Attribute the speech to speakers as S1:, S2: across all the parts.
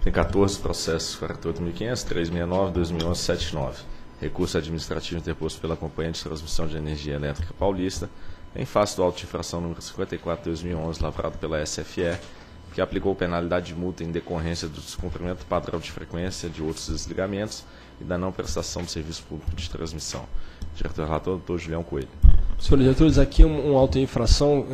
S1: Tem 14 processos, 48.500, 369, 2011, 79. Recurso administrativo interposto pela Companhia de Transmissão de Energia Elétrica Paulista, em face do auto de infração número 54/2011, lavrado pela SFE, que aplicou penalidade de multa em decorrência do descumprimento padrão de frequência de outros desligamentos e da não prestação de serviço público de transmissão. Diretor relator, doutor Julião Coelho.
S2: Senhores diretores, aqui um auto de infração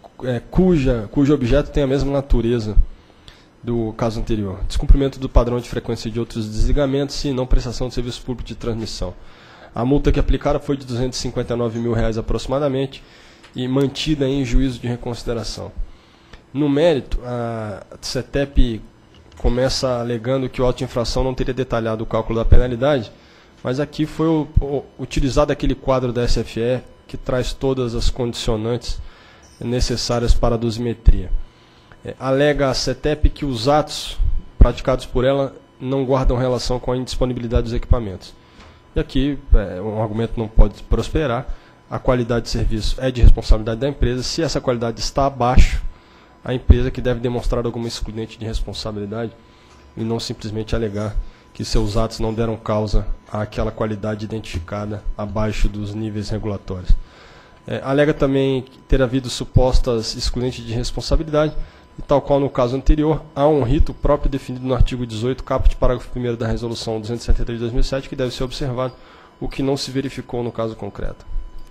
S2: cujo objeto tem a mesma natureza do caso anterior. Descumprimento do padrão de frequência de outros desligamentos e não prestação de serviço público de transmissão. A multa que aplicaram foi de R$ 259 mil aproximadamente e mantida em juízo de reconsideração. No mérito, a CETEP começa alegando que o auto de infração não teria detalhado o cálculo da penalidade, mas aqui foi utilizado aquele quadro da SFE que traz todas as condicionantes necessárias para a dosimetria. Alega a CETEP que os atos praticados por ela não guardam relação com a indisponibilidade dos equipamentos. E aqui um argumento não pode prosperar. A qualidade de serviço é de responsabilidade da empresa. Se essa qualidade está abaixo, a empresa que deve demonstrar alguma excludente de responsabilidade e não simplesmente alegar que seus atos não deram causa àquela qualidade identificada abaixo dos níveis regulatórios. Alega também ter havido supostas excludentes de responsabilidade, e tal qual no caso anterior, há um rito próprio definido no artigo 18, caput, parágrafo 1º da Resolução 273 de 2007, que deve ser observado, o que não se verificou no caso concreto.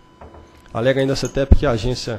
S2: Alega ainda a CETEP que a agência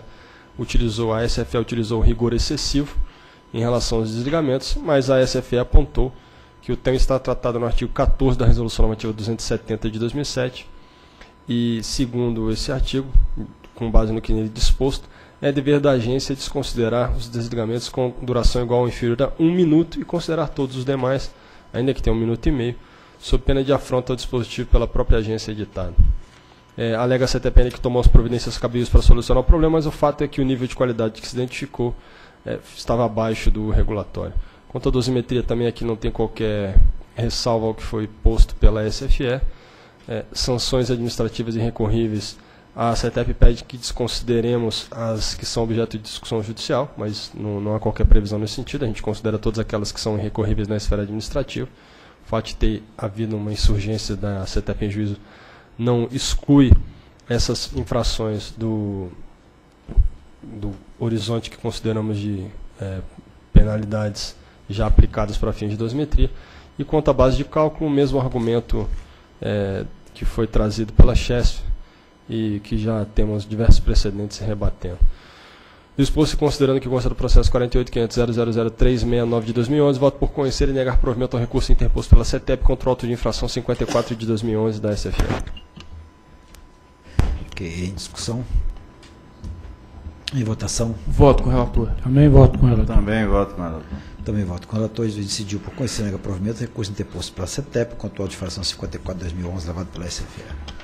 S2: a SFE utilizou rigor excessivo em relação aos desligamentos, mas a SFE apontou que o tema está tratado no artigo 14 da Resolução Normativa 270 de 2007, e, segundo esse artigo, com base no que nele disposto, é dever da agência desconsiderar os desligamentos com duração igual ou inferior a 1 minuto e considerar todos os demais, ainda que tenham 1 minuto e meio, sob pena de afronta ao dispositivo pela própria agência editada. Alega a CETEP que tomou as providências cabíveis para solucionar o problema, mas o fato é que o nível de qualidade que se identificou estava abaixo do regulatório. Quanto à dosimetria, também aqui não tem qualquer ressalva ao que foi posto pela SFE. Sanções administrativas irrecorríveis, a CETEP pede que desconsideremos as que são objeto de discussão judicial, mas não há qualquer previsão nesse sentido. A gente considera todas aquelas que são irrecorríveis na esfera administrativa. O fato de ter havido uma insurgência da CETEP em juízo não exclui essas infrações do horizonte que consideramos de penalidades já aplicadas para fins de dosimetria. E quanto à base de cálculo, o mesmo argumento que foi trazido pela CHESF e que já temos diversos precedentes rebatendo. Disposto-se considerando que consta do processo 48.500.000.369 de 2011, voto por conhecer e negar provimento ao recurso interposto pela CETEP contra o auto de infração 54 de 2011 da SFE.
S3: Ok, em discussão. Em votação.
S4: Voto com o relator.
S5: Também voto com o relator.
S6: Também voto com o relator.
S3: Também voto com o relator. Juiz decidiu por conhecer e negar provimento ao recurso interposto pela CETEP contra o auto de infração 54 de 2011 levado pela SFE.